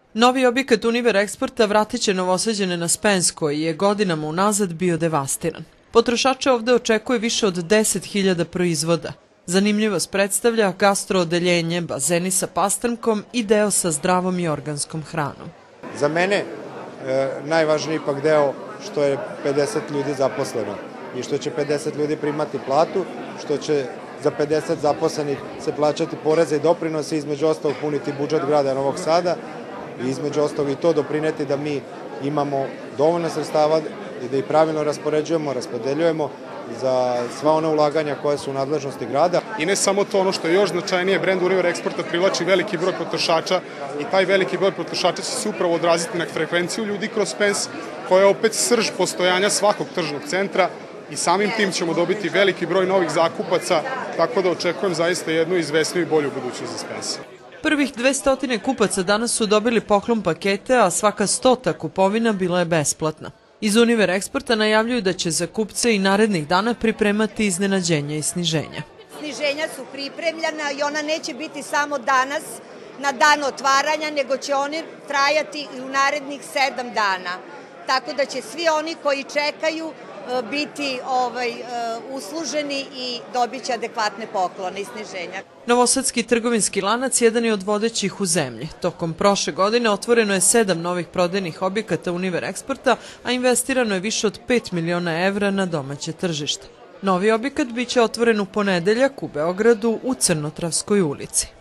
Novi objekat Univer Eksporta vratit će Novosađane na Spens, koji je godinama unazad bio devastiran. Potrošače ovde očekuje više od 10.000 proizvoda. Zanimljivost predstavlja gastroodeljenje, bazeni sa pastrmkom i deo sa zdravom i organskom hranom. Za mene najvažniji ipak deo što je 50 ljudi zaposleno i što će 50 ljudi primati platu, što će za 50 zaposlenih se plaćati poreze i doprinose, između ostalog puniti budžet grada Novog Sada i između ostalog i to doprineti da mi imamo dovoljno sredstava i da ih pravilno raspoređujemo, raspodeljujemo za sva ona ulaganja koja su u nadležnosti grada. I ne samo to, ono što je još značajnije, brend Univer Eksporta privlači veliki broj potrošača i taj veliki broj potrošača će se upravo odraziti na frekvenciju ljudi kroz Spens, koja je opet srž postojanja svakog tržnog centra i samim tim ćemo dobiti veliki broj novih zakupaca, tako da očekujem zaista jednu izvesniju i bolju budućnost za Spens. Prvih 200 kupaca danas su dobili poklon pakete, a svaka 100. kupovina bila je besplatna. Iz Univer Eksporta najavljuju da će za kupce i narednih dana pripremati iznenađenja i sniženja. Sniženja su pripremljena i ona neće biti samo danas na dan otvaranja, nego će oni trajati i u narednih 7 dana. Tako da će svi oni koji čekaju biti usluženi i dobit će adekvatne poklone i sniženja. Novosadski trgovinski lanac jedan je od vodećih u zemlji. Tokom prošle godine otvoreno je 7 novih prodajnih objekata Univer Eksporta, a investirano je više od 5 miliona evra na domaće tržište. Novi objekat biće otvoren u ponedeljak u Beogradu u Crnotravskoj ulici.